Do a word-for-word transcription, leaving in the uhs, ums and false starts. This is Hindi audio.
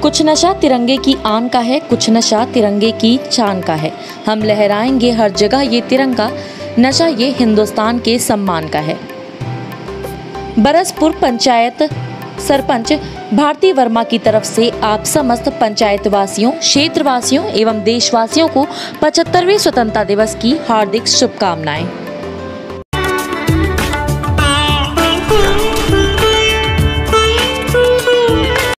कुछ नशा तिरंगे की आन का है, कुछ नशा तिरंगे की शान का है। हम लहराएंगे हर जगह ये तिरंगा, नशा ये हिंदुस्तान के सम्मान का है। बरसपुर पंचायत सरपंच भारती वर्मा की तरफ से आप समस्त पंचायत वासियों, क्षेत्रवासियों एवं देशवासियों को पचहत्तरवें स्वतंत्रता दिवस की हार्दिक शुभकामनाएं।